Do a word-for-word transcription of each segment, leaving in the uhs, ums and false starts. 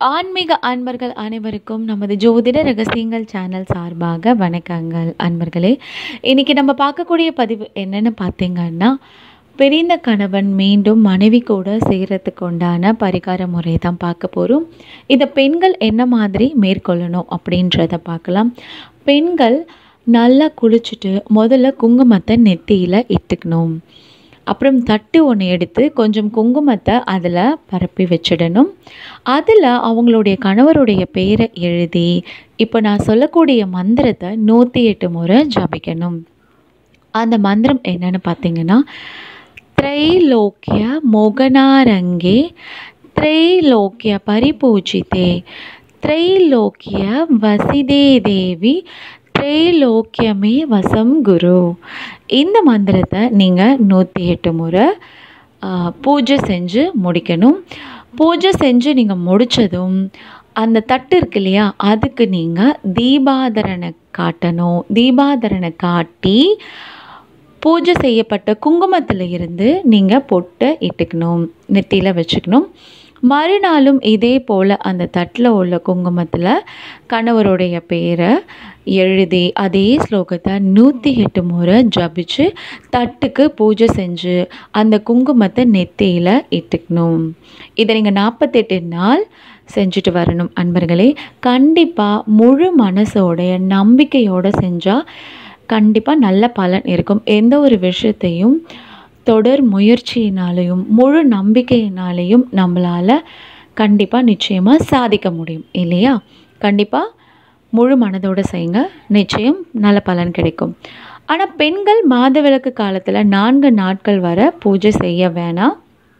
ஆன்மீக அன்பர்கள் அனைவருக்கும் நமது ஜோதிட ரகசியங்கள் சேனல் சார்பாக வணக்கங்கள் அன்பர்களே. இன்றைக்கி நம்ம பார்க்கக்கூடிய பதிவு என்னென்னு பார்த்தீங்கன்னா, பிரிந்த கணவன் மீண்டும் மனைவி கூட செய்கிறதுக்கு உண்டான பரிகார முறை தான் பார்க்க போகிறோம். இதை பெண்கள் என்ன மாதிரி மேற்கொள்ளணும் அப்படின்றத பார்க்கலாம். பெண்கள் நல்லா குளிச்சுட்டு முதல்ல குங்குமத்தை நெத்தியில் இட்டுக்கணும். அப்புறம் தட்டு ஒன்று எடுத்து கொஞ்சம் குங்குமத்தை அதில் பரப்பி வச்சிடணும். அதில் அவங்களுடைய கணவருடைய பேரை எழுதி இப்போ நான் சொல்லக்கூடிய மந்திரத்தை நூற்றி எட்டு முறை ஜபிக்கணும். அந்த மந்திரம் என்னன்னு பார்த்தீங்கன்னா, த்ரைலோக்கிய மோகனாரங்கே த்ரைலோக்கிய பரிபூஜிதே த்ரைலோக்கிய வசிதே தேவி த்ரைலோக்கியமே வசம் குரு. இந்த மந்திரத்தை நீங்கள் நூற்றி எட்டு முறை பூஜை செஞ்சு முடிக்கணும். பூஜை செஞ்சு நீங்கள் முடித்ததும் அந்த தட்டு இருக்கு இல்லையா, அதுக்கு நீங்கள் தீபாதரனை காட்டணும். தீபாதரனை காட்டி பூஜை செய்யப்பட்ட குங்குமத்தில் இருந்து நீங்கள் பொட்டை இட்டுக்கணும், நெத்தியில் வச்சுக்கணும். மறுநாளும் இதே போல் அந்த தட்டில் உள்ள குங்குமத்தில் கணவருடைய பேரை எழுதி அதே ஸ்லோகத்தை நூற்றி எட்டு முறை ஜபிச்சு தட்டுக்கு பூஜை செஞ்சு அந்த குங்குமத்தை நெத்தியில் இட்டுக்கணும். இதை நீங்கள் நாற்பத்தெட்டு நாள் செஞ்சுட்டு வரணும் அன்பர்களே. கண்டிப்பாக முழு மனசோடைய நம்பிக்கையோடு செஞ்சால் கண்டிப்பாக நல்ல பலன் இருக்கும். எந்த ஒரு விஷயத்தையும் தொடர் முயற்சியினாலேயும் முழு நம்பிக்கையினாலேயும் நம்மளால் கண்டிப்பாக நிச்சயமாக சாதிக்க முடியும் இல்லையா? கண்டிப்பாக முழு மனதோடு செய்யுங்க, நிச்சயம் நல்ல பலன் கிடைக்கும். ஆனால் பெண்கள் மாதவிலக்கு காலத்தில் நான்கு நாட்கள் வர பூஜை செய்ய வேணாம்.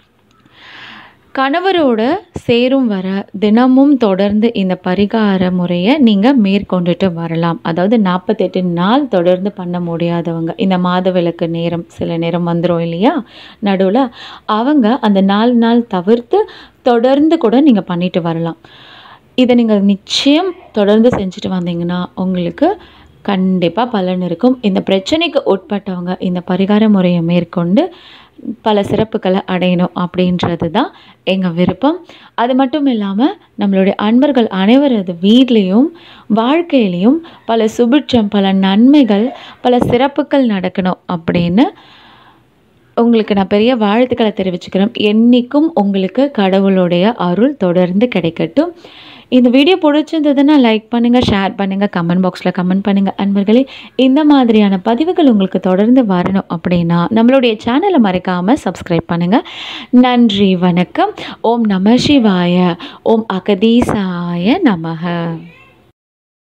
கணவரோட சேரும் வர தினமும் தொடர்ந்து இந்த பரிகார முறையை நீங்கள் மேற்கொண்டுட்டு வரலாம். அதாவது நாற்பத்தெட்டு நாள் தொடர்ந்து பண்ண முடியாதவங்க, இந்த மாதவிலக்கு நேரம் சில நேரம் வந்துடும் இல்லையா நடுவில், அவங்க அந்த நாலு நாள் தவிர்த்து தொடர்ந்து கூட நீங்கள் பண்ணிட்டு வரலாம். இதை நீங்கள் நிச்சயம் தொடர்ந்து செஞ்சுட்டு வந்தீங்கன்னா உங்களுக்கு கண்டிப்பாக பலன் இருக்கும். இந்த பிரச்சனைக்கு உட்பட்டவங்க இந்த பரிகார முறையை மேற்கொண்டு பல சிறப்புகளை அடையணும் அப்படின்றது தான் எங்கள் விருப்பம். அது மட்டும் இல்லாமல் நம்மளுடைய அன்பர்கள் அனைவரது வீட்லேயும் வாழ்க்கையிலையும் பல சுபிட்சம், பல நன்மைகள், பல சிறப்புகள் நடக்கணும் அப்படின்னு உங்களுக்கு நான் பெரிய வாழ்த்துக்களை தெரிவிச்சுக்கிறேன். என்றைக்கும் உங்களுக்கு கடவுளுடைய அருள் தொடர்ந்து கிடைக்கட்டும். இந்த வீடியோ பிடிச்சிருந்ததுன்னா லைக் பண்ணுங்கள், ஷேர் பண்ணுங்கள், கமெண்ட் பாக்ஸில் கமெண்ட் பண்ணுங்கள் அன்பர்களே. இந்த மாதிரியான பதிவுகள் உங்களுக்கு தொடர்ந்து வரணும் அப்படின்னா நம்மளுடைய சேனலை மறக்காமல் சப்ஸ்கிரைப் பண்ணுங்கள். நன்றி, வணக்கம். ஓம் நம சிவாய, ஓம் அகதீசாய நமக.